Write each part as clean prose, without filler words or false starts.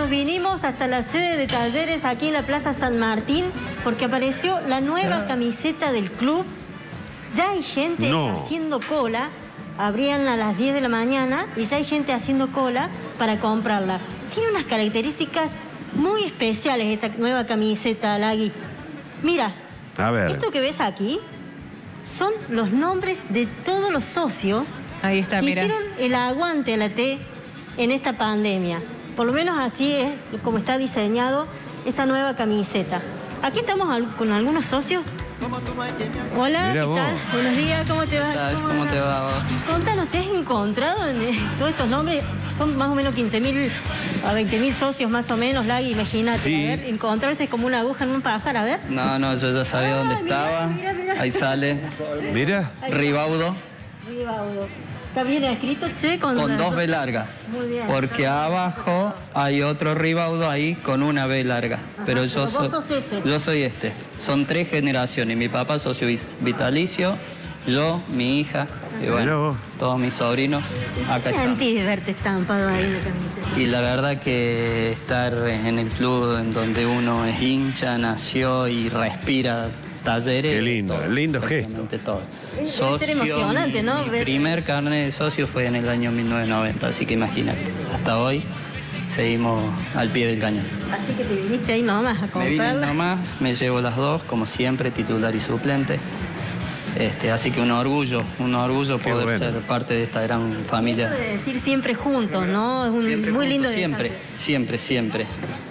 nos vinimos hasta la sede de Talleres aquí en la Plaza San Martín porque apareció la nueva camiseta del club. Ya hay gente haciendo cola, abrían a las 10 de la mañana y ya hay gente haciendo cola para comprarla. Tiene unas características muy especiales esta nueva camiseta, Lagui. Mira, a ver. Esto que ves aquí son los nombres de todos los socios Ahí está, que mira. hicieron el aguante a la T en esta pandemia. Por lo menos así es como está diseñado esta nueva camiseta. Aquí estamos con algunos socios. Hola, Mirá ¿qué vos. tal? Buenos días, ¿cómo te va? ¿Cómo te va vos? Contanos, ¿te has encontrado en todos estos nombres? Son más o menos 15.000 a 20.000 socios más o menos, Lagui, imagínate. Sí. A ver, encontrarse como una aguja en un pajar, a ver. No, yo ya sabía dónde estaba. Mirá. Ahí sale. Mira. Ribaudo. Ribaudo. ¿Está bien escrito, che? Con dos B largas. Muy bien. Porque abajo hay otro Ribaudo ahí con una B larga. Pero pero vos sos ese. yo soy este. Son 3 generaciones. Mi papá socio vitalicio, yo, mi hija, y Mirá bueno, vos. todos mis sobrinos. Acá ¿Qué estamos. sentís de verte estampado ahí en la camiseta? Y la verdad que estar en el club en donde uno es hincha, nació y respira Talleres. Qué lindo, todo, lindo gesto. prácticamente todo. Debe ser emocionante, ¿no? Mi Ver- primer carnet de socio fue en el año 1990, así que imagínate, hasta hoy seguimos al pie del cañón. Así que te viniste ahí nomás a Me vine comprarla. nomás, me llevo las dos, como siempre, titular y suplente. Así que un orgullo Qué poder bueno. ser parte de esta gran familia. De decir siempre juntos, ¿no? Es un Siempre muy lindo juntos, detalle. siempre.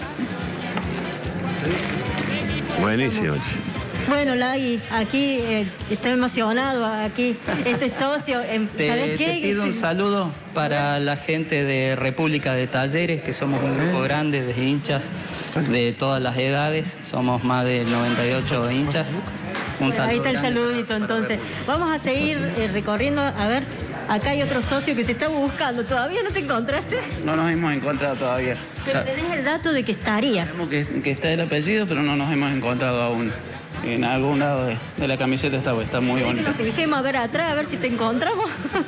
Buenísimo. Bueno, Lagui, aquí está emocionado, aquí este socio. ¿Sabés qué? Te pido un saludo para la gente de República de Talleres, que somos un grupo grande de hinchas de todas las edades, somos más de 98 hinchas. Un saludo Ahí está el grande. saludito, entonces. Vamos a seguir recorriendo, a ver, acá hay otro socio que se está buscando. ¿Todavía no te encontraste? No nos hemos encontrado todavía. Pero tenés el dato de que estarías. Sabemos que está el apellido, pero no nos hemos encontrado aún. En algún lado de la camiseta está muy bonito. Nos fijemos a ver atrás, a ver si te encontramos.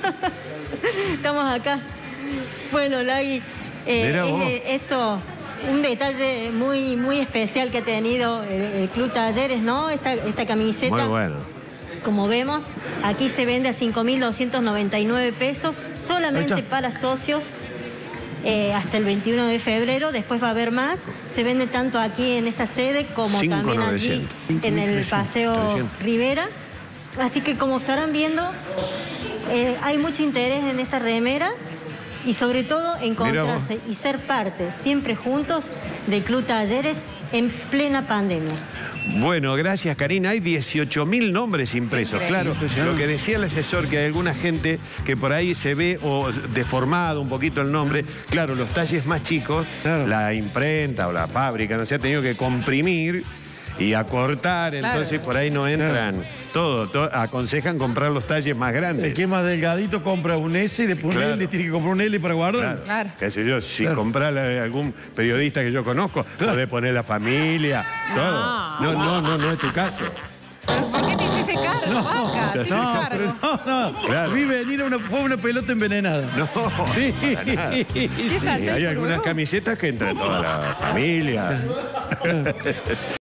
Estamos acá. Bueno, Lagui, Mirá vos. esto, un detalle muy especial que ha tenido el Club Talleres, ¿no? Esta camiseta. Muy bueno. Como vemos, aquí se vende a 5.299 pesos, solamente para socios, hasta el 21 de febrero. Después va a haber más. Se vende tanto aquí en esta sede como también allí 5.900. en el Paseo 300. Rivera. Así que como estarán viendo, hay mucho interés en esta remera y sobre todo encontrarse y ser parte, siempre juntos, del Club Talleres en plena pandemia. Bueno, gracias, Karina. Hay 18.000 nombres impresos, claro. Lo que decía el asesor, que hay alguna gente que por ahí se ve o deformado un poquito el nombre. Claro, los talles más chicos, la imprenta o la fábrica, no sé, ha tenido que comprimir y acortar, entonces por ahí no entran. Todo, aconsejan comprar los talles más grandes. El que es más delgadito compra un S y después un L, tiene que comprar un L para guardar. Claro. Qué sé yo, si comprar algún periodista que yo conozco, podés poner la familia, todo. No es tu caso. ¿Por qué te hiciste cargo, Vaca? te Hiciste haces cargo. No. Claro. Vi venir fue una pelota envenenada. No, Sí. para nada. ¿Qué Y sartén hay por algunas huevo? camisetas que entra toda la familia.